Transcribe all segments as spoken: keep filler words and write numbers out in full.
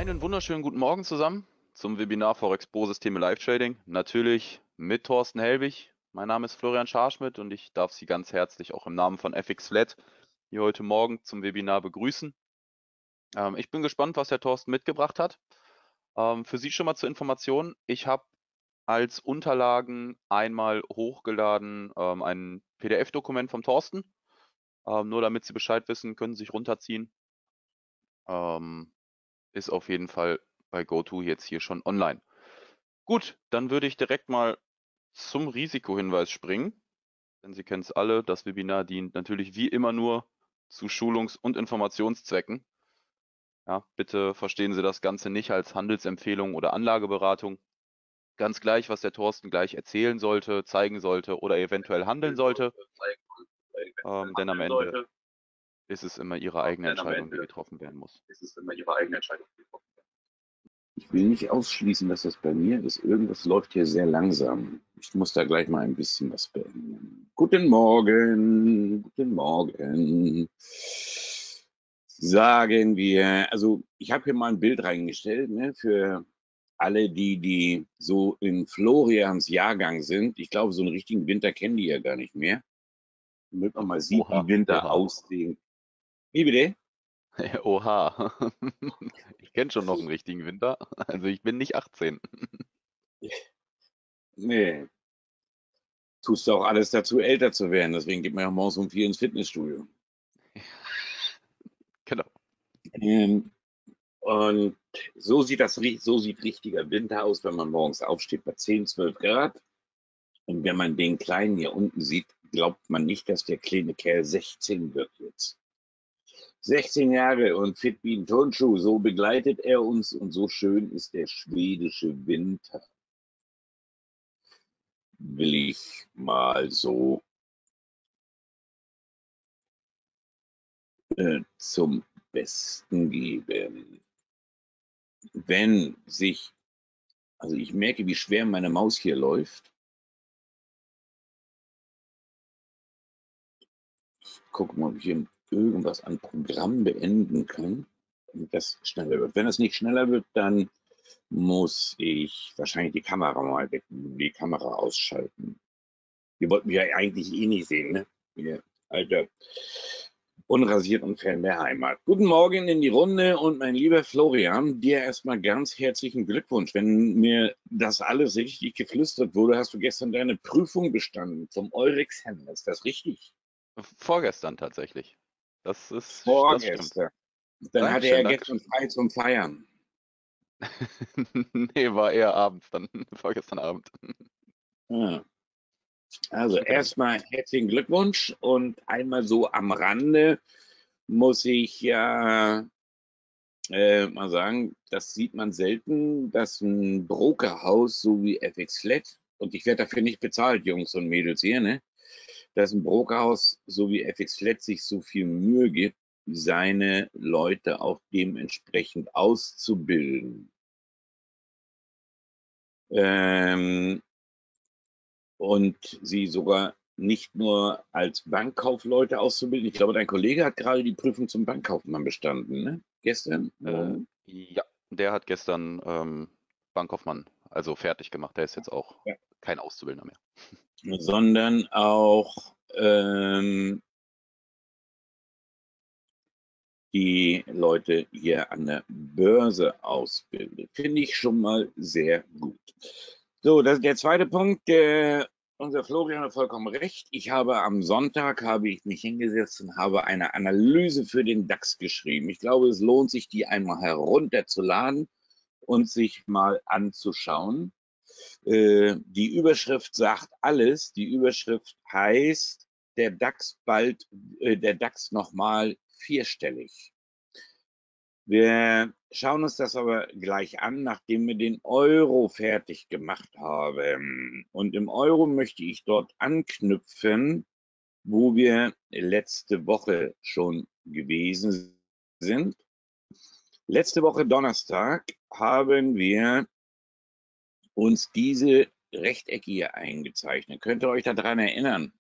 Einen wunderschönen guten Morgen zusammen zum Webinar Forex Pro Systeme Live Trading. Natürlich mit Thorsten Helbig. Mein Name ist Florian Scharschmidt und ich darf Sie ganz herzlich auch im Namen von F X Flat hier heute Morgen zum Webinar begrüßen. Ähm, ich bin gespannt, was der Thorsten mitgebracht hat. Ähm, für Sie schon mal zur Information: Ich habe als Unterlagen einmal hochgeladen ähm, ein P D F-Dokument vom Thorsten. Ähm, nur damit Sie Bescheid wissen, können Sie sich runterziehen. Ähm, ist auf jeden Fall bei GoTo jetzt hier schon online. Gut, dann würde ich direkt mal zum Risikohinweis springen. Denn Sie kennen es alle, das Webinar dient natürlich wie immer nur zu Schulungs- und Informationszwecken. Ja, bitte verstehen Sie das Ganze nicht als Handelsempfehlung oder Anlageberatung. Ganz gleich, was der Thorsten gleich erzählen sollte, zeigen sollte oder eventuell handeln sollte. Ähm, denn am Ende ist es immer Ihre eigene Entscheidung, die getroffen werden muss. Ich will nicht ausschließen, dass das bei mir ist. Irgendwas läuft hier sehr langsam. Ich muss da gleich mal ein bisschen was beenden. Guten Morgen, guten Morgen. Sagen wir, also ich habe hier mal ein Bild reingestellt, ne, für alle, die, die so in Florians Jahrgang sind. Ich glaube, so einen richtigen Winter kennen die ja gar nicht mehr. Damit man mal sieht, Oha, wie Winter oha, aussehen. Wie bitte? oha. Ich kenne schon noch einen richtigen Winter. Also ich bin nicht achtzehn. Nee, tust du auch alles dazu, älter zu werden. Deswegen geht man ja morgens um vier ins Fitnessstudio. Genau. Ähm, und so sieht das, ri- so sieht richtiger Winter aus, wenn man morgens aufsteht bei zehn, zwölf Grad. Und wenn man den Kleinen hier unten sieht, glaubt man nicht, dass der kleine Kerl sechzehn wird jetzt. sechzehn Jahre und fit wie ein Turnschuh, so begleitet er uns und so schön ist der schwedische Winter. Will ich mal so äh, zum Besten geben. Wenn sich, also ich merke, wie schwer meine Maus hier läuft. Gucken, ob ich hier irgendwas an Programm beenden kann, damit das schneller wird. Wenn es nicht schneller wird, dann muss ich wahrscheinlich die Kamera mal weg, die Kamera ausschalten. Die wollten mich ja eigentlich eh nicht sehen, ne? Hier, Alter. Unrasiert und fern der Heimat. Guten Morgen in die Runde und mein lieber Florian, dir erstmal ganz herzlichen Glückwunsch. Wenn mir das alles richtig geflüstert wurde, hast du gestern deine Prüfung bestanden zum Eurex-Händler. Ist das richtig? Vorgestern tatsächlich. Das ist, das stimmt. Vorgestern. Dann hatte Dankeschön, er gestern Dankeschön. frei zum Feiern. Nee, war eher abends dann, vorgestern Abend. Ja. Also Genau. erstmal herzlichen Glückwunsch und einmal so am Rande muss ich ja äh, mal sagen, das sieht man selten, dass ein Brokerhaus so wie F X Flat, und ich werde dafür nicht bezahlt, Jungs und Mädels hier, ne, dass ein Brokerhaus so wie F X Flat sich so viel Mühe gibt, seine Leute auch dementsprechend auszubilden. Ähm, und sie sogar nicht nur als Bankkaufleute auszubilden. Ich glaube, dein Kollege hat gerade die Prüfung zum Bankkaufmann bestanden, ne? Gestern Äh, Morgen. ja, der hat gestern ähm, Bankkaufmann also fertig gemacht. Der ist jetzt auch Ja. kein Auszubildender mehr. Sondern auch ähm, die Leute hier an der Börse ausbildet. Finde ich schon mal sehr gut. So, das ist der zweite Punkt. Der, unser Florian hat vollkommen recht. Ich habe am Sonntag, habe ich mich hingesetzt und habe eine Analyse für den DAX geschrieben. Ich glaube, es lohnt sich, die einmal herunterzuladen und sich mal anzuschauen. Äh, die Überschrift sagt alles. Die Überschrift heißt, der DAX bald, äh, der DAX nochmal vierstellig. Wir schauen uns das aber gleich an, nachdem wir den Euro fertig gemacht haben. Und im Euro möchte ich dort anknüpfen, wo wir letzte Woche schon gewesen sind. Letzte Woche Donnerstag haben wir uns diese Rechtecke hier eingezeichnet. Könnt ihr euch daran erinnern?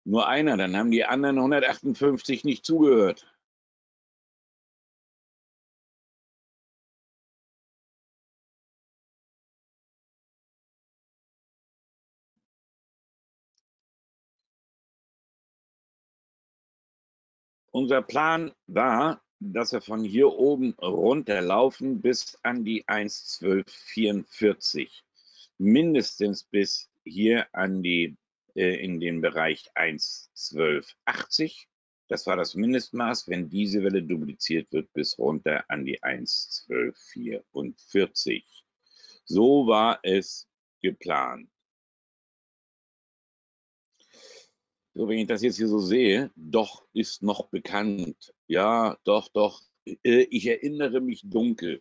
Nur einer, dann haben die anderen hundertachtundfünfzig nicht zugehört. Unser Plan war, dass wir von hier oben runterlaufen bis an die eins zwölf vierundvierzig. Mindestens bis hier an die, äh, in den Bereich eins zwölf achtzig. Das war das Mindestmaß, wenn diese Welle dupliziert wird, bis runter an die eins zwölf vierundvierzig. So war es geplant. So, wenn ich das jetzt hier so sehe, doch ist noch bekannt. Ja, doch, doch. Äh, ich erinnere mich dunkel.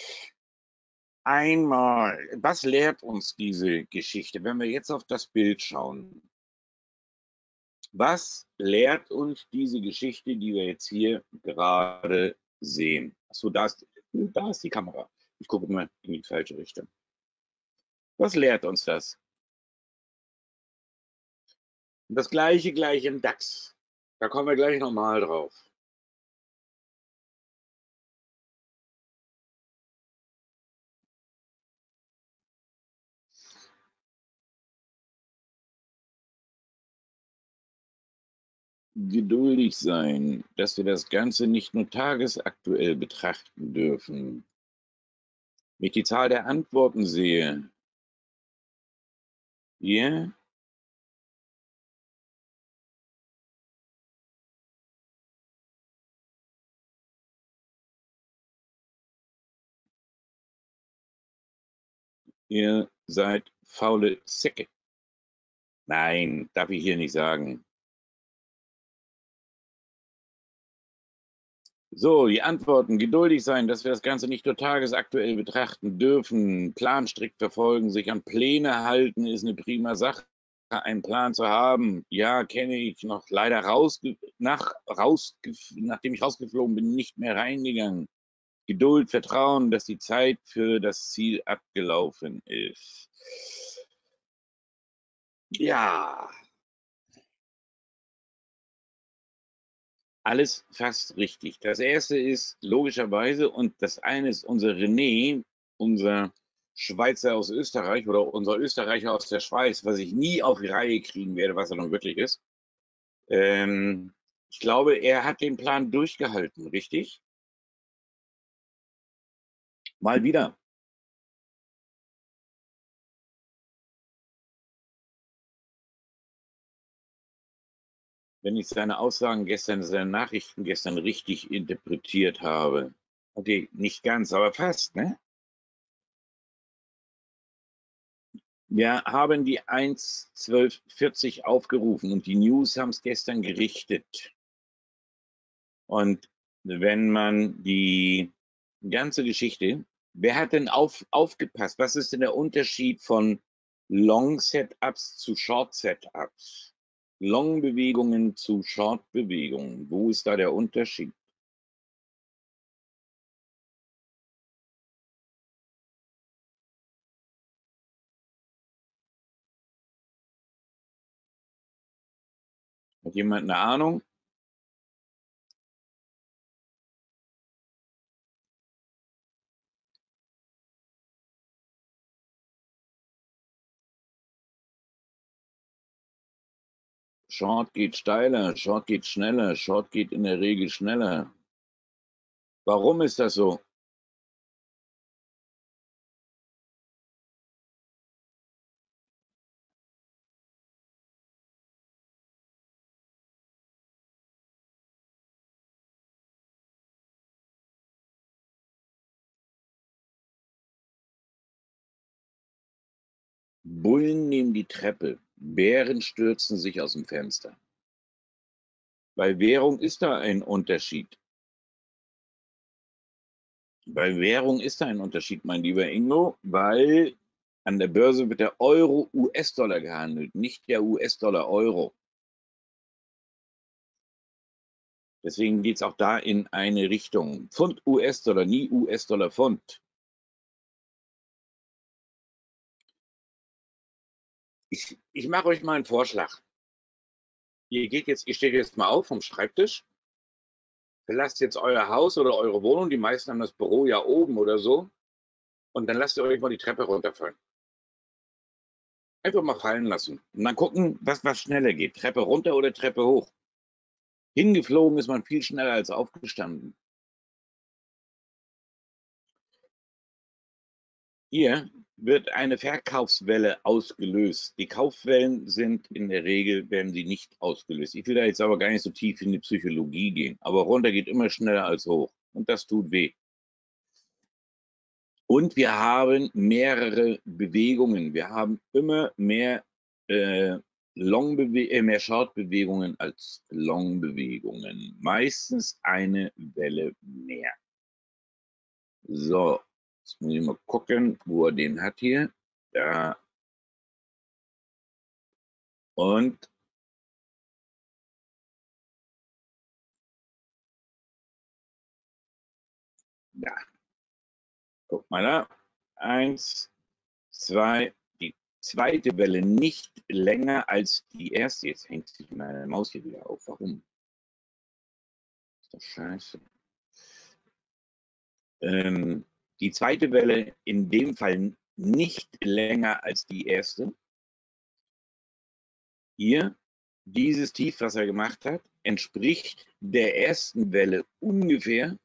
Einmal, was lehrt uns diese Geschichte, wenn wir jetzt auf das Bild schauen? Was lehrt uns diese Geschichte, die wir jetzt hier gerade sehen? Achso, da ist, da ist die Kamera. Ich gucke mal in die falsche Richtung. Was lehrt uns das? Das gleiche gleich im DAX. Da kommen wir gleich nochmal drauf. Geduldig sein, dass wir das Ganze nicht nur tagesaktuell betrachten dürfen. Wenn ich die Zahl der Antworten sehe, hier, ihr seid faule Säcke. Nein, darf ich hier nicht sagen. So, die Antworten. Geduldig sein, dass wir das Ganze nicht nur tagesaktuell betrachten dürfen. Plan strikt verfolgen, sich an Pläne halten, ist eine prima Sache. Einen Plan zu haben, ja, kenne ich noch leider raus, nach, raus, nachdem ich rausgeflogen bin, nicht mehr reingegangen. Geduld, Vertrauen, dass die Zeit für das Ziel abgelaufen ist. Ja, alles fast richtig. Das erste ist logischerweise, und das eine ist unser René, unser Schweizer aus Österreich oder unser Österreicher aus der Schweiz, was ich nie auf die Reihe kriegen werde, was er nun wirklich ist. Ähm, ich glaube, er hat den Plan durchgehalten, richtig? Mal wieder. Wenn ich seine Aussagen gestern, seine Nachrichten gestern richtig interpretiert habe. Okay, nicht ganz, aber fast, ne? Wir haben die eins zwölf vierzig aufgerufen und die News haben es gestern gerichtet. Und wenn man die ganze Geschichte, wer hat denn auf, aufgepasst? Was ist denn der Unterschied von Long-Setups zu Short-Setups? Long-Bewegungen zu Short-Bewegungen. Wo ist da der Unterschied? Hat jemand eine Ahnung? Short geht steiler, Short geht schneller, Short geht in der Regel schneller. Warum ist das so? Bullen nehmen die Treppe, Bären stürzen sich aus dem Fenster. Bei Währung ist da ein Unterschied. Bei Währung ist da ein Unterschied, mein lieber Ingo, weil an der Börse wird der Euro U S-Dollar gehandelt, nicht der U S-Dollar Euro. Deswegen geht es auch da in eine Richtung. Pfund U S-Dollar, nie U S-Dollar Pfund. Ich, ich mache euch mal einen Vorschlag. Ihr geht jetzt, ihr steht jetzt mal auf vom Schreibtisch, verlasst jetzt euer Haus oder eure Wohnung, die meisten haben das Büro ja oben oder so, und dann lasst ihr euch mal die Treppe runterfallen. Einfach mal fallen lassen und dann gucken, was, was schneller geht, Treppe runter oder Treppe hoch. Hingeflogen ist man viel schneller als aufgestanden. Hier wird eine Verkaufswelle ausgelöst. Die Kaufwellen sind in der Regel, werden sie nicht ausgelöst. Ich will da jetzt aber gar nicht so tief in die Psychologie gehen, aber runter geht immer schneller als hoch und das tut weh. Und wir haben mehrere Bewegungen. Wir haben immer mehr äh, Long äh, mehr Short-Bewegungen als Long-Bewegungen. Meistens eine Welle mehr. So, jetzt muss ich mal gucken, wo er den hat hier. Da. Und da. Guck mal da. Eins, zwei, die zweite Welle nicht länger als die erste. Jetzt hängt sich meine Maus hier wieder auf. Warum? Ist das scheiße. Ähm, die zweite Welle in dem Fall nicht länger als die erste. Hier, dieses Tief, was er gemacht hat, entspricht der ersten Welle ungefähr.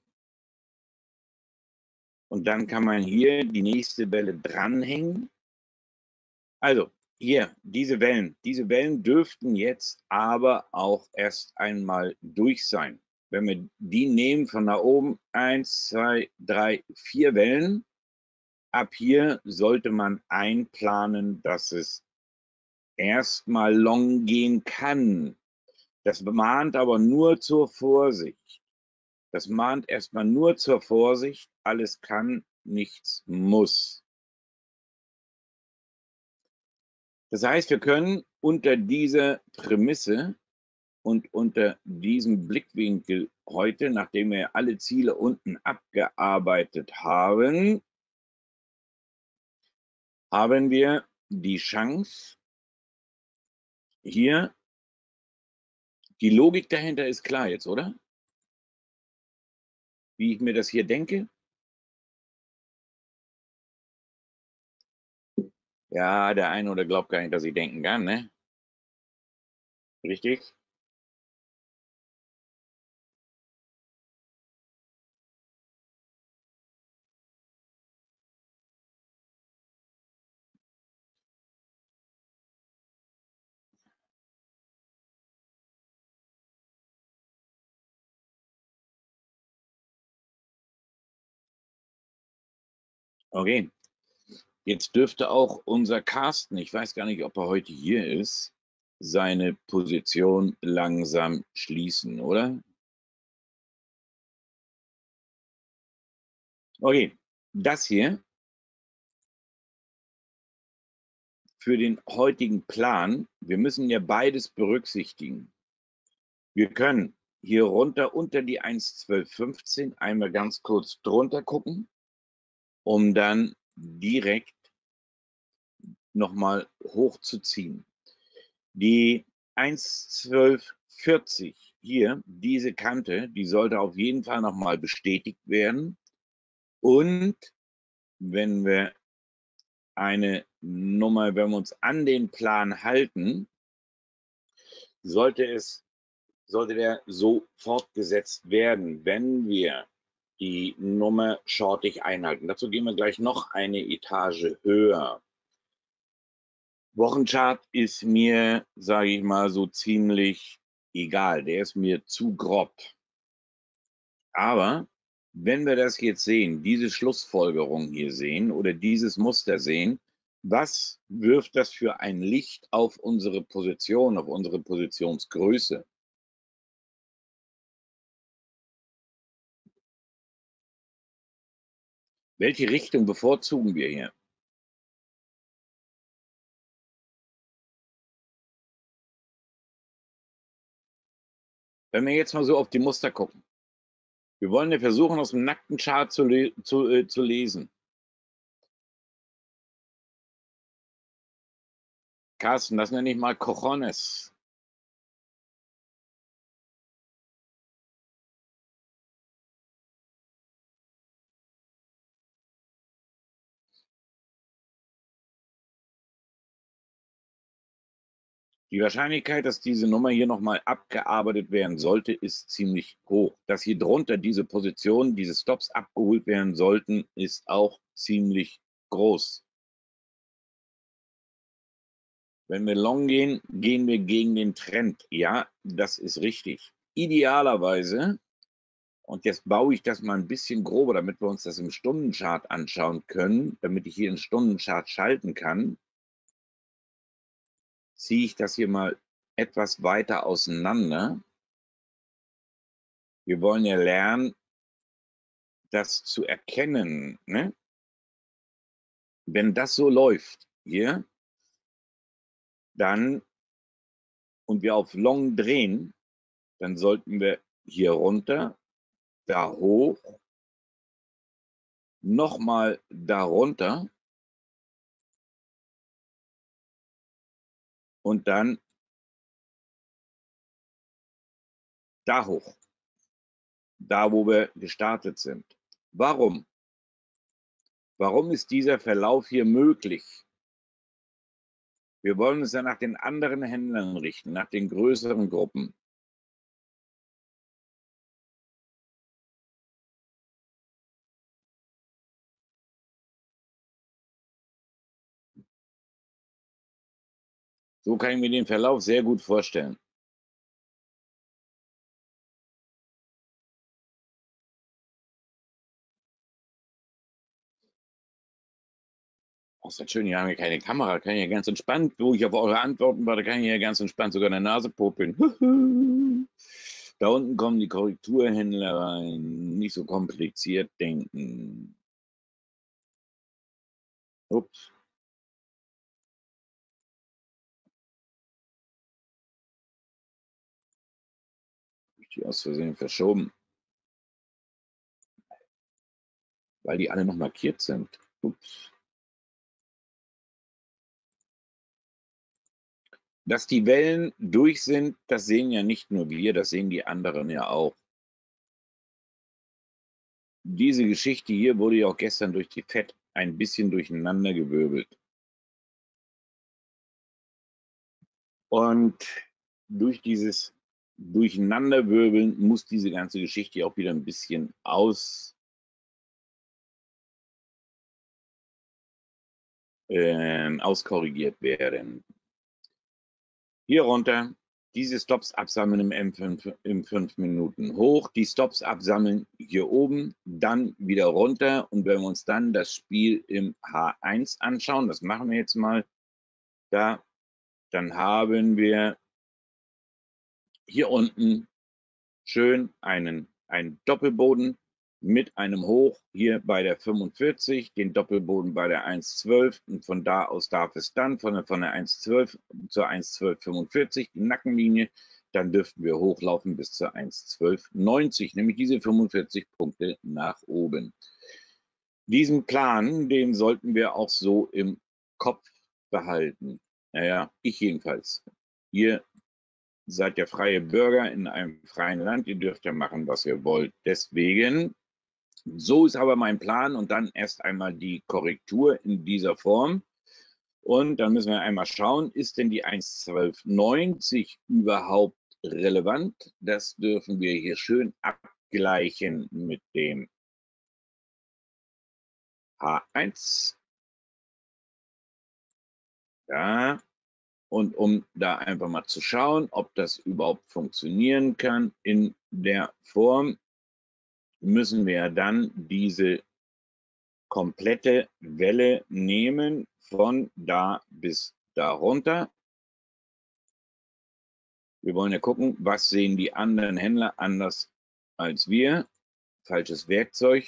Und dann kann man hier die nächste Welle dranhängen. Also hier, diese Wellen, diese Wellen dürften jetzt aber auch erst einmal durch sein. Wenn wir die nehmen von da oben, eins, zwei, drei, vier Wellen, ab hier sollte man einplanen, dass es erstmal long gehen kann. Das mahnt aber nur zur Vorsicht. Das mahnt erstmal nur zur Vorsicht. Alles kann, nichts muss. Das heißt, wir können unter dieser Prämisse und unter diesem Blickwinkel heute, nachdem wir alle Ziele unten abgearbeitet haben, haben wir die Chance, hier, die Logik dahinter ist klar jetzt, oder? Wie ich mir das hier denke? Ja, der eine oder glaubt gar nicht, dass ich denken kann, ne? Richtig? Okay. Jetzt dürfte auch unser Carsten, ich weiß gar nicht, ob er heute hier ist, seine Position langsam schließen, oder? Okay, das hier für den heutigen Plan, wir müssen ja beides berücksichtigen. Wir können hier runter unter die eins zwölf fünfzehn einmal ganz kurz drunter gucken, um dann direkt nochmal hochzuziehen. Die eins zwölf vierzig hier, diese Kante, die sollte auf jeden Fall nochmal bestätigt werden. Und wenn wir eine Nummer, wenn wir uns an den Plan halten, sollte es, sollte der so fortgesetzt werden, wenn wir die Nummer shortig einhalten. Dazu gehen wir gleich noch eine Etage höher. Wochenchart ist mir, sage ich mal, so ziemlich egal. Der ist mir zu grob. Aber wenn wir das jetzt sehen, diese Schlussfolgerung hier sehen oder dieses Muster sehen, was wirft das für ein Licht auf unsere Position, auf unsere Positionsgröße? Welche Richtung bevorzugen wir hier? Wenn wir jetzt mal so auf die Muster gucken. Wir wollen ja versuchen, aus dem nackten Chart zu, zu, äh, zu lesen. Carsten, das nenne ich mal Cojones. Die Wahrscheinlichkeit, dass diese Nummer hier nochmal abgearbeitet werden sollte, ist ziemlich hoch. Dass hier drunter diese Position, diese Stops abgeholt werden sollten, ist auch ziemlich groß. Wenn wir long gehen, gehen wir gegen den Trend. Ja, das ist richtig. Idealerweise, und jetzt baue ich das mal ein bisschen grober, damit wir uns das im Stundenchart anschauen können, damit ich hier einen Stundenchart schalten kann, ziehe ich das hier mal etwas weiter auseinander. Wir wollen ja lernen, das zu erkennen. Ne? Wenn das so läuft hier, dann und wir auf Long drehen, dann sollten wir hier runter, da hoch, nochmal darunter und dann da hoch, da wo wir gestartet sind. Warum? Warum ist dieser Verlauf hier möglich? Wir wollen uns ja nach den anderen Händlern richten, nach den größeren Gruppen. So kann ich mir den Verlauf sehr gut vorstellen. Das ist ja schön, hier haben wir keine Kamera, kann ich ja ganz entspannt, wo ich auf eure Antworten warte, kann ich ja ganz entspannt sogar eine Nase popeln. Da unten kommen die Korrekturhändler rein, nicht so kompliziert denken. Ups. Hab ich die aus Versehen verschoben. Weil die alle noch markiert sind. Ups. Dass die Wellen durch sind, das sehen ja nicht nur wir, das sehen die anderen ja auch. Diese Geschichte hier wurde ja auch gestern durch die F E D ein bisschen durcheinander gewirbelt. Und durch dieses Durcheinanderwirbeln muss diese ganze Geschichte auch wieder ein bisschen aus, äh, auskorrigiert werden. Hier runter, diese Stops absammeln im M fünf im fünf Minuten hoch, die Stops absammeln hier oben, dann wieder runter. Und wenn wir uns dann das Spiel im H eins anschauen, das machen wir jetzt mal, da, dann haben wir hier unten schön einen, einen Doppelboden mit einem Hoch hier bei der fünfundvierzig, den Doppelboden bei der eins zwölf und von da aus darf es dann von der, von der eins zwölf zur eins zwölf fünfundvierzig, die Nackenlinie, dann dürften wir hochlaufen bis zur eins zwölf neunzig, nämlich diese fünfundvierzig Punkte nach oben. Diesen Plan, den sollten wir auch so im Kopf behalten. Naja, ich jedenfalls. Ihr seid ja freie Bürger in einem freien Land, ihr dürft ja machen, was ihr wollt. Deswegen, so ist aber mein Plan und dann erst einmal die Korrektur in dieser Form. Und dann müssen wir einmal schauen, ist denn die eins zwölf neunzig überhaupt relevant? Das dürfen wir hier schön abgleichen mit dem H eins. Ja, und um da einfach mal zu schauen, ob das überhaupt funktionieren kann in der Form, müssen wir dann diese komplette Welle nehmen von da bis da runter. Wir wollen ja gucken, was sehen die anderen Händler anders als wir. Falsches Werkzeug.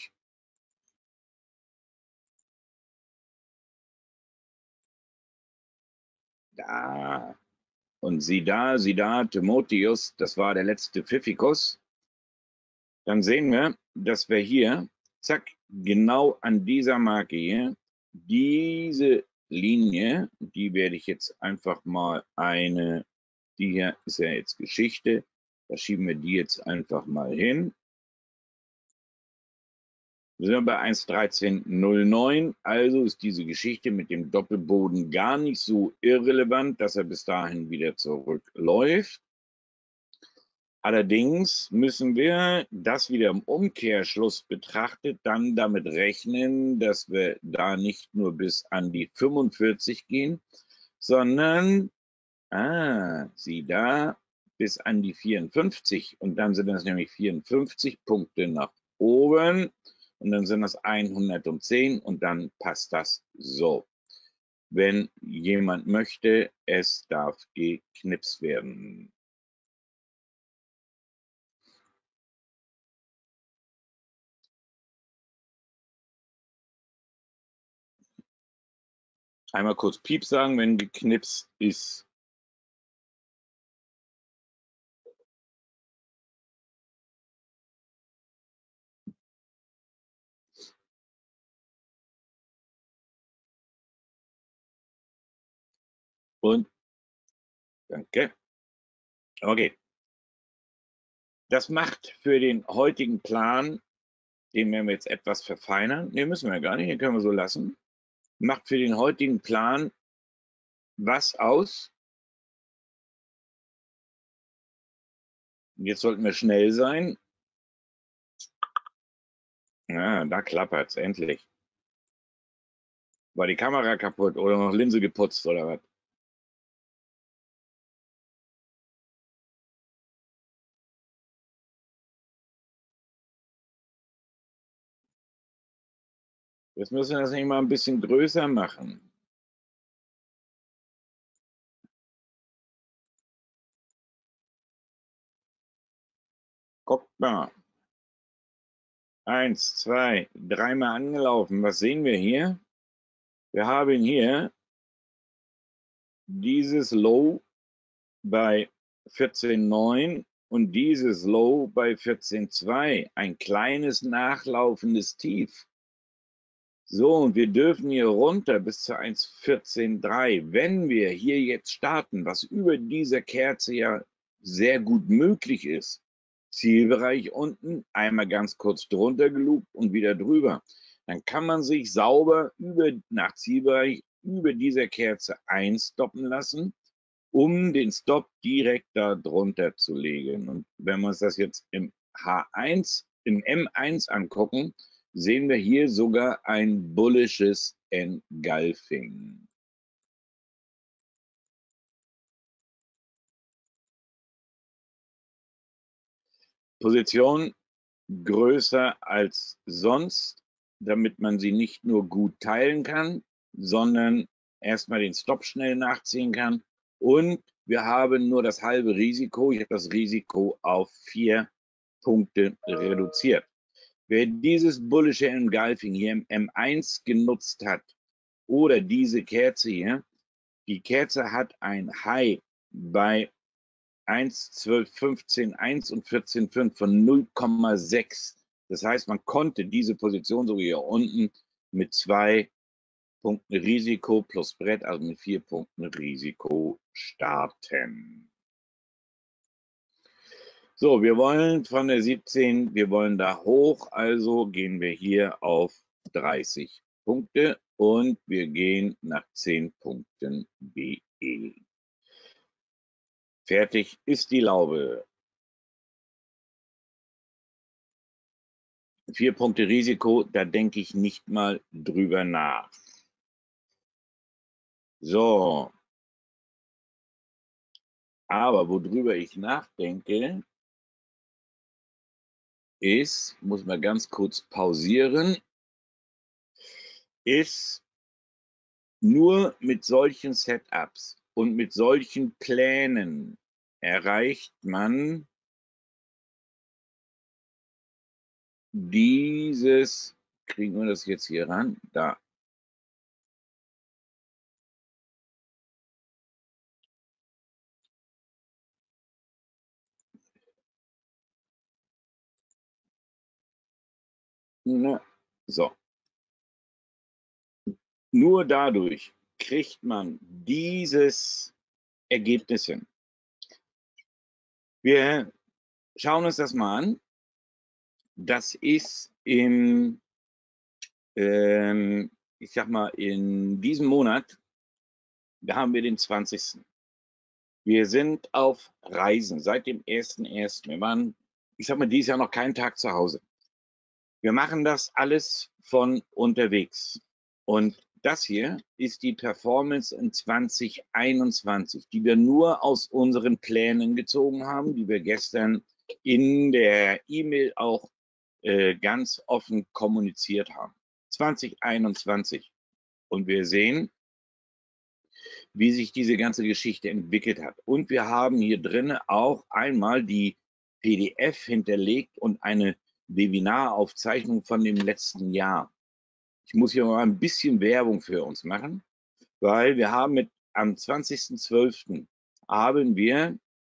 Da. Und sieh da, sieh da, Timotheus, das war der letzte Pfiffikus. Dann sehen wir, dass wir hier, zack, genau an dieser Marke hier, diese Linie, die werde ich jetzt einfach mal eine, die hier ist ja jetzt Geschichte, da schieben wir die jetzt einfach mal hin. Wir sind bei eins dreizehn null neun, also ist diese Geschichte mit dem Doppelboden gar nicht so irrelevant, dass er bis dahin wieder zurückläuft. Allerdings müssen wir das wieder im Umkehrschluss betrachtet dann damit rechnen, dass wir da nicht nur bis an die fünfundvierzig gehen, sondern, ah, sieh da, bis an die vierundfünfzig. Und dann sind das nämlich vierundfünfzig Punkte nach oben. Und dann sind das hundertzehn und dann passt das so. Wenn jemand möchte, es darf geknipst werden. Einmal kurz Piep sagen, wenn geknipst ist. Und danke. Okay. Das macht für den heutigen Plan, den werden wir jetzt etwas verfeinern. Ne, müssen wir gar nicht, den können wir so lassen. Macht für den heutigen Plan was aus? Jetzt sollten wir schnell sein. Ja, da klappert es endlich. War die Kamera kaputt oder noch Linse geputzt oder was? Jetzt müssen wir das nicht mal ein bisschen größer machen. Guckt mal. Eins, zwei, dreimal angelaufen. Was sehen wir hier? Wir haben hier dieses Low bei vierzehn neun und dieses Low bei vierzehn zwei. Ein kleines nachlaufendes Tief. So, und wir dürfen hier runter bis zu eins vierzehn drei. Wenn wir hier jetzt starten, was über dieser Kerze ja sehr gut möglich ist, Zielbereich unten, einmal ganz kurz drunter gelugt und wieder drüber, dann kann man sich sauber über, nach Zielbereich über dieser Kerze einstoppen lassen, um den Stop direkt da drunter zu legen. Und wenn wir uns das jetzt im H eins, im M eins angucken, sehen wir hier sogar ein bullisches Engulfing. Position größer als sonst, damit man sie nicht nur gut teilen kann, sondern erstmal den Stop schnell nachziehen kann. Und wir haben nur das halbe Risiko. Ich habe das Risiko auf vier Punkte reduziert. Wer dieses bullische Engulfing hier im M eins genutzt hat oder diese Kerze hier, die Kerze hat ein High bei eins, zwölf, fünfzehn, eins und vierzehn Komma fünf von null Komma sechs. Das heißt, man konnte diese Position so wie hier unten mit zwei Punkten Risiko plus Brett, also mit vier Punkten Risiko starten. So, wir wollen von der siebzehn, wir wollen da hoch, also gehen wir hier auf dreißig Punkte und wir gehen nach zehn Punkten B E. Fertig ist die Laube. Vier Punkte Risiko, da denke ich nicht mal drüber nach. So. Aber worüber ich nachdenke, ist, muss mal ganz kurz pausieren, ist nur mit solchen Setups und mit solchen Plänen erreicht man dieses, kriegen wir das jetzt hier ran? Da. Na, so. Nur dadurch kriegt man dieses Ergebnis hin. Wir schauen uns das mal an. Das ist im Ähm, ich sag mal, in diesem Monat, da haben wir den zwanzigsten Wir sind auf Reisen seit dem ersten ersten Wir waren, ich sag mal, dieses Jahr noch keinen Tag zu Hause. Wir machen das alles von unterwegs. Und das hier ist die Performance in zwanzig einundzwanzig, die wir nur aus unseren Plänen gezogen haben, die wir gestern in der E-Mail auch äh, ganz offen kommuniziert haben. zwanzig einundzwanzig. Und wir sehen, wie sich diese ganze Geschichte entwickelt hat. Und wir haben hier drin auch einmal die P D F hinterlegt und eine Webinaraufzeichnung von dem letzten Jahr. Ich muss hier mal ein bisschen Werbung für uns machen, weil wir haben mit am zwanzigsten zwölften haben wir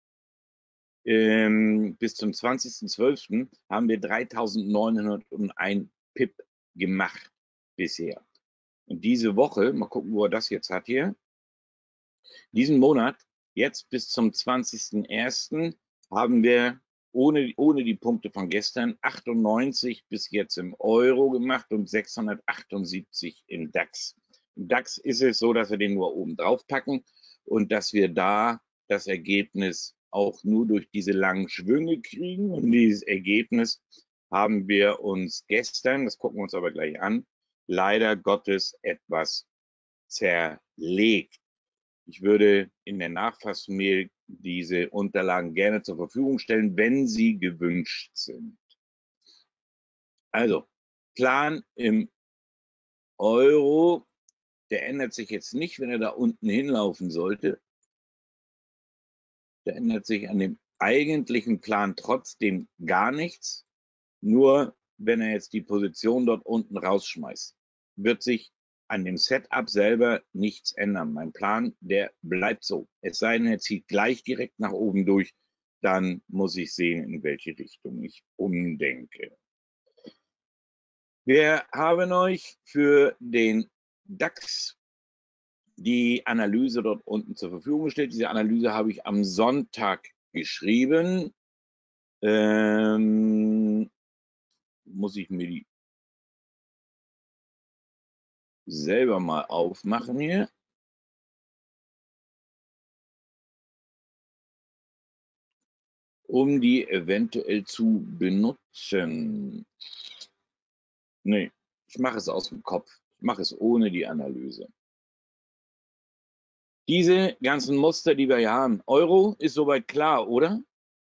ähm, bis zum zwanzigsten zwölften haben wir dreitausendneunhunderteins P I P gemacht bisher. Und diese Woche, mal gucken, wo er das jetzt hat hier, diesen Monat, jetzt bis zum zwanzigsten ersten haben wir ohne, ohne die Punkte von gestern achtundneunzig bis jetzt im Euro gemacht und sechshundertachtundsiebzig im DAX. Im DAX ist es so, dass wir den nur oben drauf packen und dass wir da das Ergebnis auch nur durch diese langen Schwünge kriegen. Und dieses Ergebnis haben wir uns gestern, das gucken wir uns aber gleich an, leider Gottes etwas zerlegt. Ich würde in der Nachfassmail diese Unterlagen gerne zur Verfügung stellen, wenn sie gewünscht sind. Also, Plan im Euro, der ändert sich jetzt nicht, wenn er da unten hinlaufen sollte. Da ändert sich an dem eigentlichen Plan trotzdem gar nichts. Nur wenn er jetzt die Position dort unten rausschmeißt, wird sich an dem Setup selber nichts ändern. Mein Plan, der bleibt so. Es sei denn, er zieht gleich direkt nach oben durch, dann muss ich sehen, in welche Richtung ich umdenke. Wir haben euch für den DAX die Analyse dort unten zur Verfügung gestellt. Diese Analyse habe ich am Sonntag geschrieben. Ähm, muss ich mir die selber mal aufmachen hier. Um die eventuell zu benutzen. Nee, ich mache es aus dem Kopf. Ich mache es ohne die Analyse. Diese ganzen Muster, die wir hier haben, Euro ist soweit klar, oder?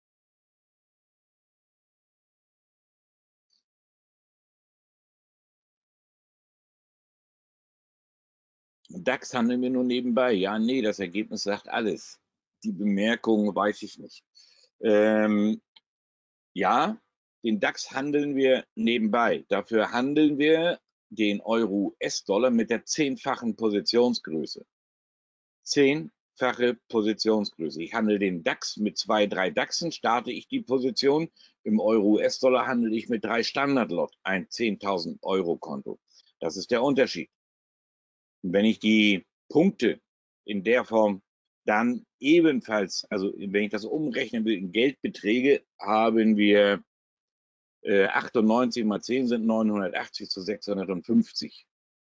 DAX handeln wir nur nebenbei. Ja, nee, das Ergebnis sagt alles. Die Bemerkung weiß ich nicht. Ähm, ja, den DAX handeln wir nebenbei. Dafür handeln wir den Euro-U S-Dollar mit der zehnfachen Positionsgröße. Zehnfache Positionsgröße. Ich handle den DAX mit zwei, drei DAXen, starte ich die Position. Im Euro-U S-Dollar handle ich mit drei Standard-Lot, ein zehntausend Euro Konto. Das ist der Unterschied. Und wenn ich die Punkte in der Form dann ebenfalls, also wenn ich das umrechnen will in Geldbeträge, haben wir äh, achtundneunzig mal zehn sind neunhundertachtzig zu sechshundertfünfzig.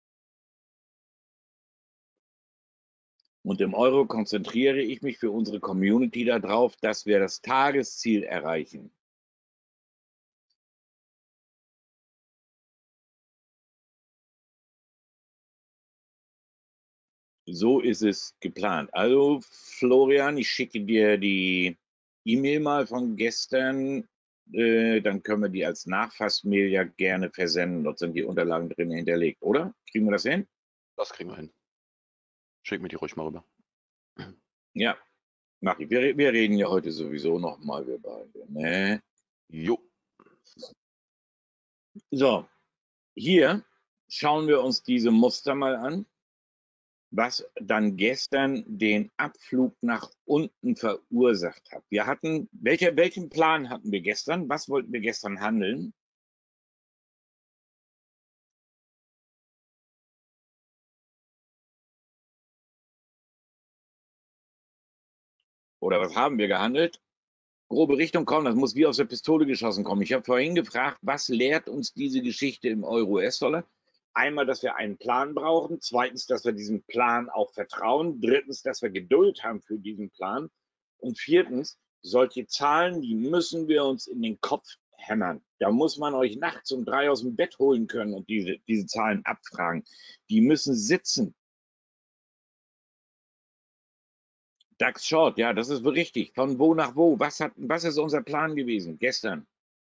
Und im Euro konzentriere ich mich für unsere Community darauf, dass wir das Tagesziel erreichen. So ist es geplant. Also, Florian, ich schicke dir die E-Mail mal von gestern. Äh, dann können wir die als Nachfassmail ja gerne versenden. Dort sind die Unterlagen drin hinterlegt, oder? Kriegen wir das hin? Das kriegen wir hin. Schick mir die ruhig mal rüber. Ja, mach ich. Wir, wir reden ja heute sowieso noch mal, wir beide. Ne? Jo. So, hier schauen wir uns diese Muster mal an, was dann gestern den Abflug nach unten verursacht hat. Wir hatten, welcher, welchen Plan hatten wir gestern? Was wollten wir gestern handeln? Oder was haben wir gehandelt? Grobe Richtung kommen, das muss wie aus der Pistole geschossen kommen. Ich habe vorhin gefragt, was lehrt uns diese Geschichte im Euro-U S-Dollar? Einmal, dass wir einen Plan brauchen. Zweitens, dass wir diesem Plan auch vertrauen. Drittens, dass wir Geduld haben für diesen Plan. Und viertens, solche Zahlen, die müssen wir uns in den Kopf hämmern. Da muss man euch nachts um drei aus dem Bett holen können und diese, diese Zahlen abfragen. Die müssen sitzen. DAX Short, ja, das ist richtig. Von wo nach wo? Was, hat, was ist unser Plan gewesen gestern?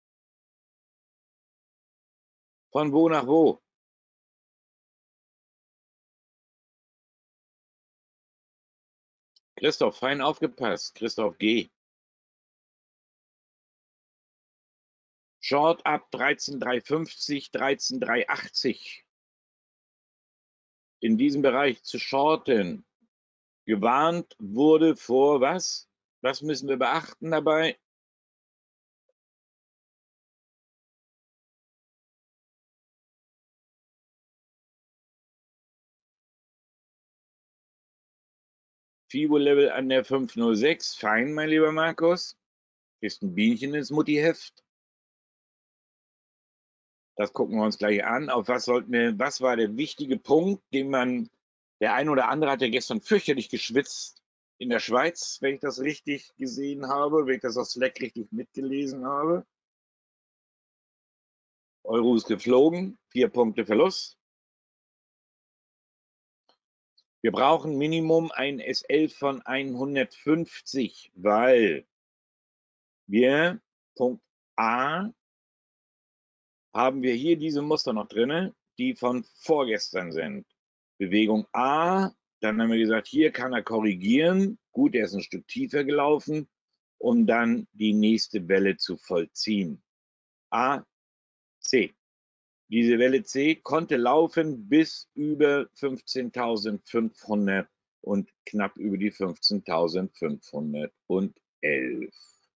Von wo nach wo? Christoph, fein aufgepasst. Christoph G. Short ab dreizehn Komma dreihundertfünfzig, dreizehn Komma dreihundertachtzig. In diesem Bereich zu shorten. Gewarnt wurde vor was? Was müssen wir beachten dabei? FIBO-Level an der fünf null sechs. Fein, mein lieber Markus. Ist ein Bienchen ins Mutti-Heft. Das gucken wir uns gleich an. Auf was sollten wir, was war der wichtige Punkt, den man, der ein oder andere hat ja gestern fürchterlich geschwitzt in der Schweiz, wenn ich das richtig gesehen habe, wenn ich das auf Slack richtig mitgelesen habe. Euro ist geflogen, vier Punkte Verlust. Wir brauchen Minimum ein S L von hundertfünfzig, weil wir, Punkt A, haben wir hier diese Muster noch drin, die von vorgestern sind. Bewegung A, dann haben wir gesagt, hier kann er korrigieren. Gut, er ist ein Stück tiefer gelaufen, um dann die nächste Welle zu vollziehen. A, C. Diese Welle C konnte laufen bis über fünfzehntausendfünfhundert und knapp über die fünfzehntausendfünfhundertelf.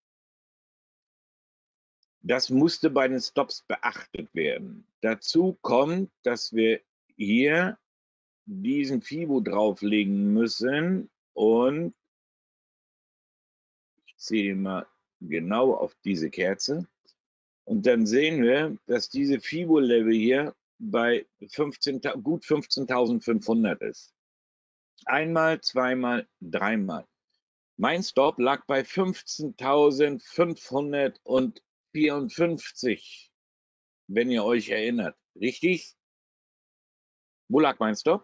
Das musste bei den Stops beachtet werden. Dazu kommt, dass wir hier diesen FIBO drauflegen müssen und ich ziehe mal genau auf diese Kerze. Und dann sehen wir, dass diese FIBO-Level hier bei fünfzehn, gut fünfzehntausendfünfhundert ist. Einmal, zweimal, dreimal. Mein Stop lag bei fünfzehntausendfünfhundertvierundfünfzig, wenn ihr euch erinnert. Richtig? Wo lag mein Stop?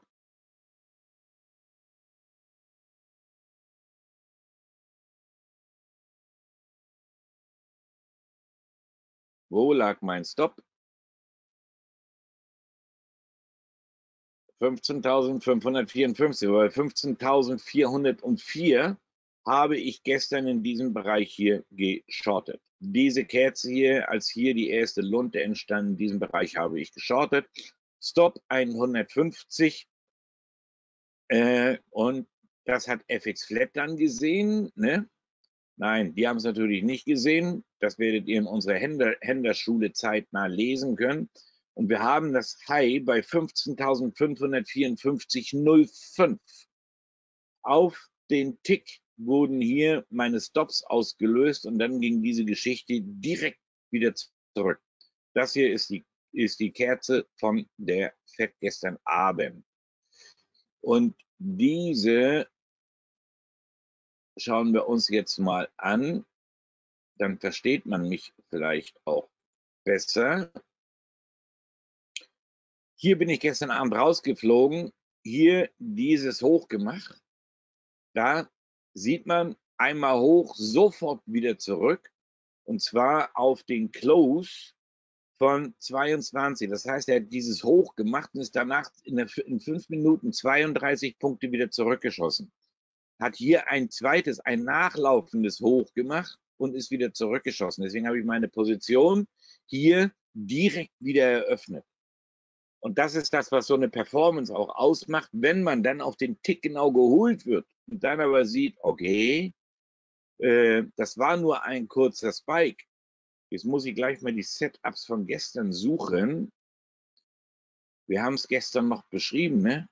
Wo lag mein Stop? fünfzehntausendfünfhundertvierundfünfzig, weil fünfzehntausendvierhundertvier habe ich gestern in diesem Bereich hier geschortet. Diese Kerze hier, als hier die erste Lunte entstand, in diesem Bereich habe ich geschortet. Stop hundertfünfzig äh, und das hat F X Flat dann gesehen, ne? Nein, die haben es natürlich nicht gesehen. Das werdet ihr in unserer Händler, Händlerschule zeitnah lesen können. Und wir haben das High bei fünfzehntausendfünfhundertvierundfünfzig Komma null fünf. Auf den Tick wurden hier meine Stops ausgelöst und dann ging diese Geschichte direkt wieder zurück. Das hier ist die, ist die Kerze von der Fed gestern Abend. Und diese schauen wir uns jetzt mal an. Dann versteht man mich vielleicht auch besser. Hier bin ich gestern Abend rausgeflogen, hier dieses Hoch gemacht. Da sieht man einmal hoch, sofort wieder zurück. Und zwar auf den Close von zweiundzwanzig. Das heißt, er hat dieses Hoch gemacht und ist danach in, der, in fünf Minuten zweiunddreißig Punkte wieder zurückgeschossen. Hat hier ein zweites, ein nachlaufendes Hoch gemacht und ist wieder zurückgeschossen. Deswegen habe ich meine Position hier direkt wieder eröffnet. Und das ist das, was so eine Performance auch ausmacht, wenn man dann auf den Tick genau geholt wird und dann aber sieht, okay, äh, das war nur ein kurzer Spike. Jetzt muss ich gleich mal die Setups von gestern suchen. Wir haben es gestern noch beschrieben, ne?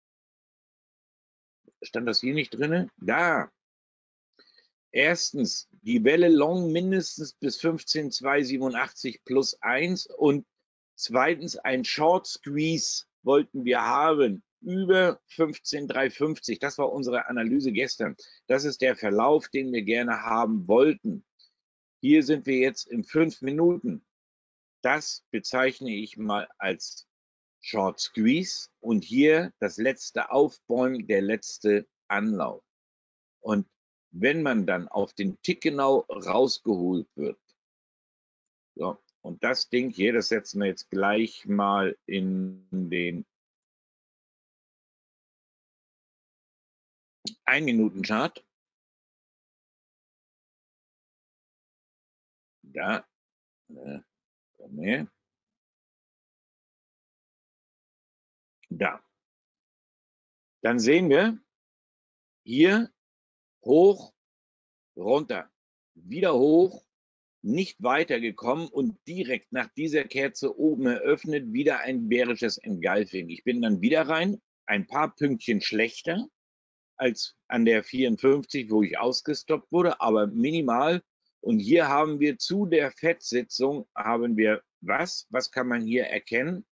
Stand das hier nicht drin? Da. Erstens, die Welle Long mindestens bis fünfzehn Komma zweihundertsiebenundachtzig plus eins und Zweitens, ein Short Squeeze wollten wir haben über fünfzehn Komma dreihundertfünfzig. Das war unsere Analyse gestern. Das ist der Verlauf, den wir gerne haben wollten. Hier sind wir jetzt in fünf Minuten. Das bezeichne ich mal als Short Squeeze und hier das letzte Aufbäumen, der letzte Anlauf. Und wenn man dann auf den Tick genau rausgeholt wird, so, und das Ding hier, das setzen wir jetzt gleich mal in den ein-Minuten-Chart. Da, äh, nee. Da. Dann sehen wir hier hoch, runter, wieder hoch, nicht weitergekommen und direkt nach dieser Kerze oben eröffnet, wieder ein bärisches Engulfing. Ich bin dann wieder rein, ein paar Pünktchen schlechter als an der vierundfünfzig, wo ich ausgestoppt wurde, aber minimal. Und hier haben wir zu der Fettsitzung, haben wir was? Was kann man hier erkennen?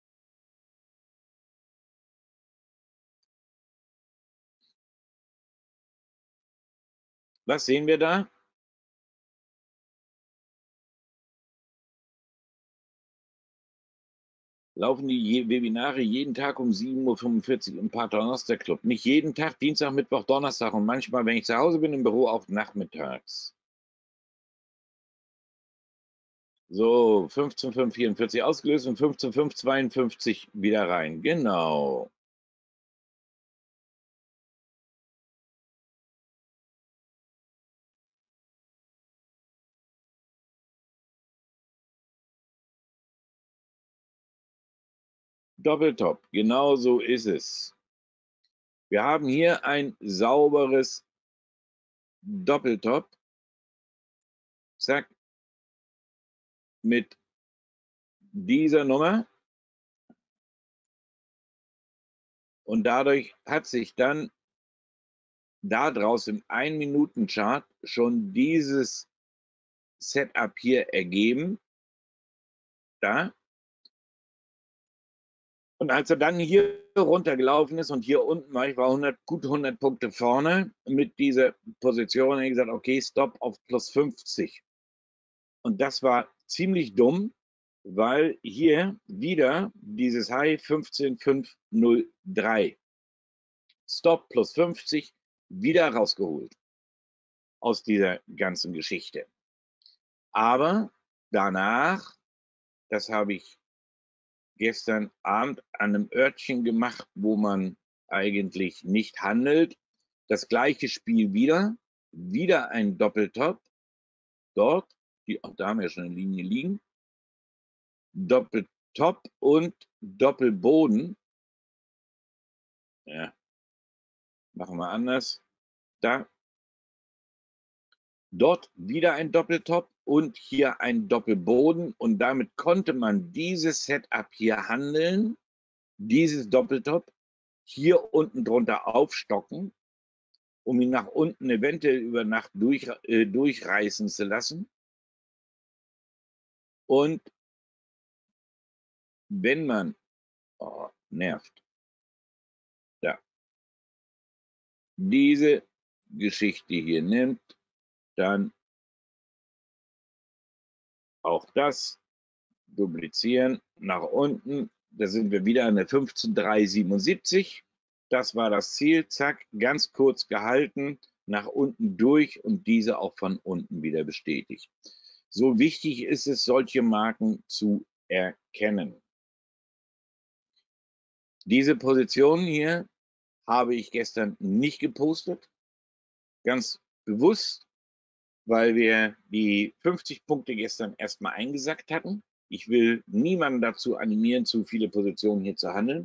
Was sehen wir da? Laufen die Webinare jeden Tag um sieben Uhr fünfundvierzig im Paternoster Club. Nicht jeden Tag, Dienstag, Mittwoch, Donnerstag und manchmal, wenn ich zu Hause bin, im Büro auch nachmittags. So, fünfzehn Komma fünf vierundvierzig ausgelöst und fünfzehn Komma fünf zweiundfünfzig wieder rein. Genau. Doppeltop, genau so ist es. Wir haben hier ein sauberes Doppeltop. Zack. Mit dieser Nummer. Und dadurch hat sich dann daraus im ein-Minuten-Chart schon dieses Setup hier ergeben. Da. Und als er dann hier runtergelaufen ist und hier unten war, ich war hundert, gut hundert Punkte vorne mit dieser Position, habe ich gesagt, okay, Stop auf plus fünfzig. Und das war ziemlich dumm, weil hier wieder dieses High fünfzehn Komma fünf null drei. Stop plus fünfzig, wieder rausgeholt aus dieser ganzen Geschichte. Aber danach, das habe ich gestern Abend an einem Örtchen gemacht, wo man eigentlich nicht handelt. Das gleiche Spiel wieder, wieder ein Doppeltop. Dort, die, auch da haben wir schon eine Linie liegen. Doppeltop und Doppelboden. Ja, machen wir anders. Da. Dort wieder ein Doppeltop und hier ein Doppelboden. Und damit konnte man dieses Setup hier handeln, dieses Doppeltop, hier unten drunter aufstocken, um ihn nach unten eventuell über Nacht durch, äh, durchreißen zu lassen. Und wenn man, oh, nervt, ja, diese Geschichte hier nimmt, dann auch das duplizieren nach unten. Da sind wir wieder an der fünfzehn Komma dreihundertsiebenundsiebzig. Das war das Ziel. Zack, ganz kurz gehalten, nach unten durch und diese auch von unten wieder bestätigt. So wichtig ist es, solche Marken zu erkennen. Diese Position hier habe ich gestern nicht gepostet. Ganz bewusst, weil wir die fünfzig Punkte gestern erstmal eingesackt hatten. Ich will niemanden dazu animieren, zu viele Positionen hier zu handeln.